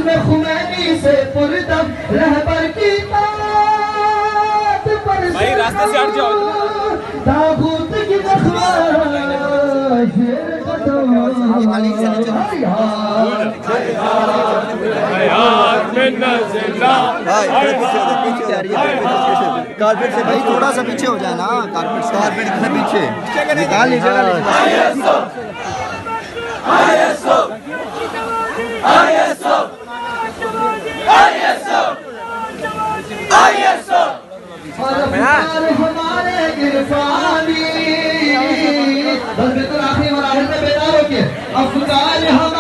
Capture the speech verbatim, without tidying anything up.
में खुमैनी से पुरदम रहबर की बात पर भाई रास्ते से हट जाओ। ताबूत की कारपेट से भाई थोड़ा सा पीछे हो जाए ना, कारपेट से कारपेट से पीछे निकाल लीजिएगा। हमारे गिरफानी बस बिल्कुल आखिरी मराहल में बेदार होके अफगान